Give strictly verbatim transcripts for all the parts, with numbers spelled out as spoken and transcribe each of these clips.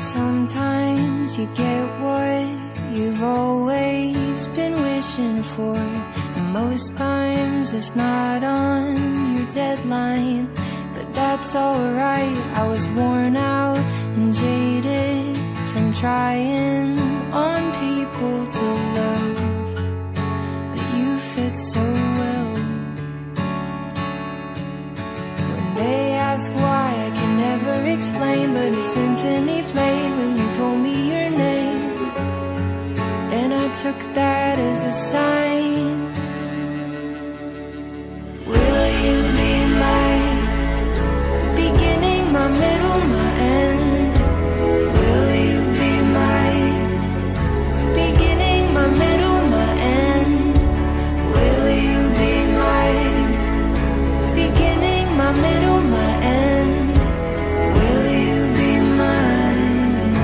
Sometimes you get what you've always been wishing for, and most times it's not on your deadline. But that's alright, I was worn out and jaded from trying on people to love, but you fit so well. When they ask why, I can never explain, but a symphony played when you told me your name, and I took that as a sign. Will you be my beginning, my middle, my end? Will you be my beginning, my middle, my end? Will you be my beginning, my middle, my end? Will you be mine?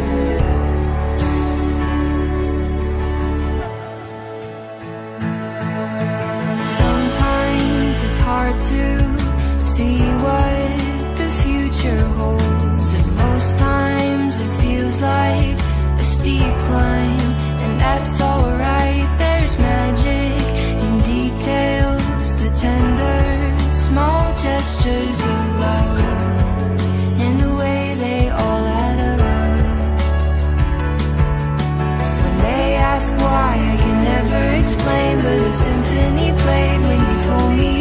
Sometimes it's hard to see what the future holds, and most times it feels like a steep climb, and that's alright. There's magic in details, the tender, small gestures of love, and the way they all add up. When they ask why, I can never explain, but a symphony played when you told me